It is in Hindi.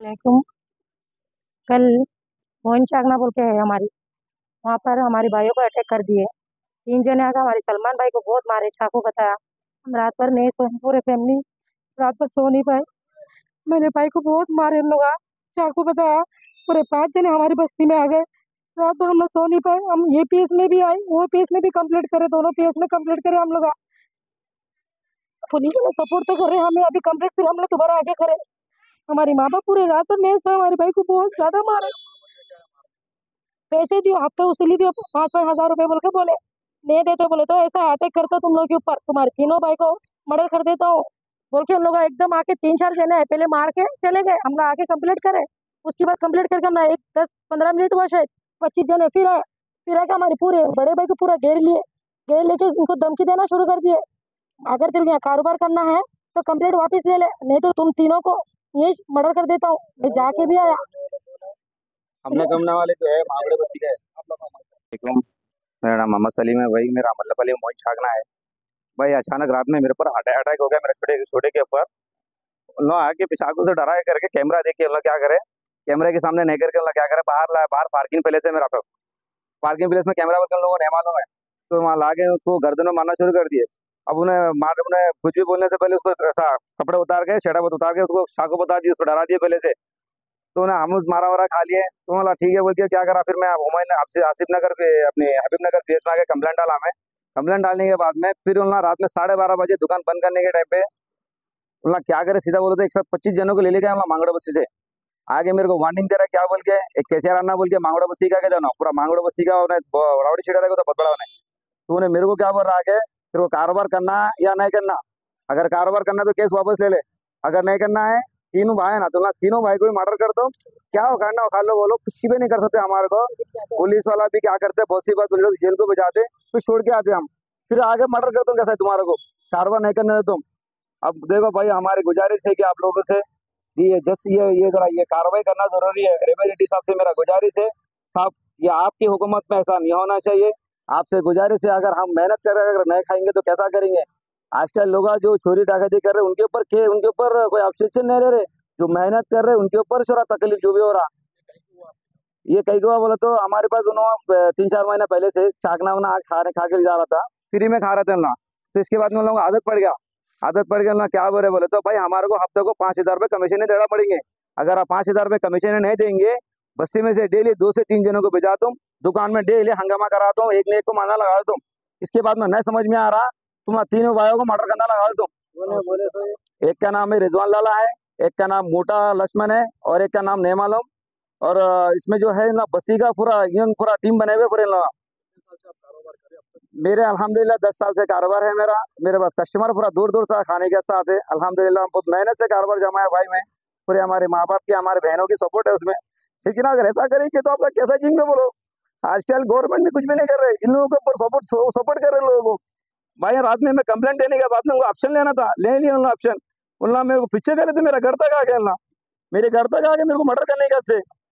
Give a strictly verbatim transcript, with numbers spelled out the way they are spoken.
वालेकुम। कल मोइन चाकना बोल के है हमारी, वहाँ पर हमारे भाइयों को अटैक कर दिए। तीन जने आकर हमारे सलमान भाई को बहुत मारे, चाकू बताया। हम रात भर नहीं सोए, पूरे फैमिली रात भर सो नहीं पाए। मेरे भाई को बहुत मारे हम लोग, चाकू बताया। पूरे पांच जने हमारी बस्ती में आ गए। रात भर हम लोग सो नहीं पाए। हम ये पीएस में भी आए, वो पीएस में भी कंप्लीट करे, दोनों पीएस में कंप्लीट करे हम लोग। पुलिस ने सपोर्ट तो करे हमें, अभी कंप्लीट फिर हम लोग दोबारा आगे करे। हमारी माँ बाप पूरे रात भर नहीं सोए, हमारे भाई को बहुत ज्यादा मारे। पैसे दियो, हफ्ते उसीली दियो, पाँच पाँच हजार रुपए बोल के बोले। नहीं देते बोले तो ऐसा अटैक करता तुम लोग के ऊपर, तुम्हारे तीनों भाई को मर्डर कर देता हूँ बोल के उन लोग एकदम आके तीन चार जने हैं, पहले मार के चले गए। हम लोग आके कंप्लीट करे, उसके बाद कंप्लीट करके हम लोग एक दस पंद्रह मिनट हुआ शायद, पच्चीस जने फिर आए। फिर आके हमारे पूरे बड़े भाई को पूरा घेर लिए, घेर लेके उनको धमकी देना शुरू कर दिए। अगर तेरे को यहाँ कारोबार करना है तो कंप्लेंट वापस ले ले, नहीं तो तुम तीनों को ये मर्डर कर देता हूँ। मैं जाके भी आया। हमने कमना वाले जो है मावड़े बस्ती का है। वालेकुम, मेरा नाम मोहम्मद सलीम है भाई। मेरा मतलब अली मोइन छागना है भाई। अचानक रात में मेरे पर अटैक हो गया, मेरे छोटे छोटे के ऊपर। उन लोग आके पिछाकू से डरा करके कैमरा देख के उन लोग क्या करे, कैमरे के सामने नहीं करके उन लोग क्या करे, बाहर लाए, बाहर पार्किंग प्लेस है मेरा पास। पार्किंग प्लेस में कैमरा वर्क उन लोगों ने नहीं मालूम है, तो वहाँ लाके उसको गर्दन में मारना शुरू कर दिए। अब उन्हें मार उन्हें कुछ भी बोलने से पहले उसको ऐसा कपड़े उतार के शर्ट उतार के उसको चाकू बता दिए, उसको डरा दिए पहले से। तो ना हम उस मारा वारा खा लिए, तो बोला ठीक है बोल के क्या करा, फिर मैं हुमायूं आपसे आसिफ नगर पे अपने हबीब नगर पीएस में आके कंप्लेंट डाला। मैं कंप्लेंट डालने के बाद में फिर उन्होंने रात में साढ़े बारह बजे दुकान बंद करने के टाइम पे उन्होंने क्या करे, सीधा बोले तो एक साथ पच्चीस जनों को ले लेके हम मांगड़ो बस्ती से आगे मेरे को वार्निंग दे रहा है, क्या बोल के एक कैसे आना बोल के मांगड़ो बस्ती का क्या देना पूरा मांगड़ो बस्ती का उन्हें रावड़ी छेड़ा रहेगा तो बहुत बड़ा उन्हें। तो उन्हें मेरे को क्या बोल रहा है कि तेरे को कारोबार करना है या नहीं करना, अगर कारोबार करना है तो केस वापस ले ले, अगर नहीं करना है तीनों भाई है ना, तो ना तीनों भाई को भी मर्डर कर दो, क्या हो करना खा लो, बोलो कुछ भी नहीं कर सकते हमारे को। पुलिस वाला भी क्या करते, बहुत सी बात पुलिस जेल को बजाते, फिर छोड़ के आते हम, फिर आगे मर्डर कर दो, कैसा है तुम्हारे को कारोबार नहीं करने दे तुम। अब देखो भाई, हमारी गुजारिश है कि आप लोगों से ये जस्ट ये ये जरा ये कार्रवाई करना जरूरी है। रेमेडी साहब से मेरा गुजारिश है, साहब ये आपकी हुकूमत में ऐसा नहीं होना चाहिए। आपसे गुजारिश है, अगर हम मेहनत कर रहे हैं, अगर नहीं खाएंगे तो कैसा करेंगे। आजकल लोग जो चोरी डाकैती कर रहे हैं उनके ऊपर के उनके ऊपर कोई ऑब्जेक्शन नहीं ले रहे, जो मेहनत कर रहे हैं उनके ऊपर थोड़ा तकलीफ जो भी हो रहा। ये कई को बोले तो हमारे पास उन्होंने तीन चार महीने पहले से चाकना वना खाने खा के जा रहा था, फ्री में खा रहे थे ना। तो इसके बाद में उन लोगों को आदत पड़ गया, आदत पड़ गया ना, क्या बोले बोले तो भाई हमारे को हफ्ते को पाँच हजार रुपये कमीशन देना पड़ेंगे। अगर आप पाँच हजार रुपये कमीशन नहीं देंगे, बस्ती में से डेली दो से तीन जनों को भेजा तुम, दुकान में डेली हंगामा कराता हूँ, एक ने एक को मारना लगा तुम। इसके बाद में नहीं समझ में आ रहा, तुम तीनों भाइयों को मर्डर करना लगा तुम। एक का नाम है रिजवान लाला है, एक का नाम मोटा लक्ष्मण है, और एक का नाम नहीं मालूम। और इसमें जो है ना बस्ती का पूरा यंग पूरा टीम बने हुए पूरे लोग। मेरे अल्हम्दुलिल्लाह दस साल से कारोबार है मेरा, मेरे पास कस्टमर पूरा दूर दूर से खाने के साथ है। अल्हम्दुलिल्लाह हम बहुत मेहनत से कारोबार जमाया भाई में, पूरे हमारे माँ बाप की हमारे बहनों की सपोर्ट है उसमें। लेकिन अगर ऐसा करेंगे तो आप लोग कैसा जिएंगे बोलो। आजकल गवर्नमेंट भी कुछ भी नहीं कर रहे, इन लोगों के ऊपर सपोर्ट सपोर्ट कर रहे लोगों को। भाई रात में मैं कंप्लेंट देने के बाद में उनको ऑप्शन लेना था, ले लिया उन्होंने ऑप्शन। उन्होंने मेरे को पीछे करे थे, मेरा घर तक आ गया, मेरे घर तक आके मेरे को मर्डर करने का से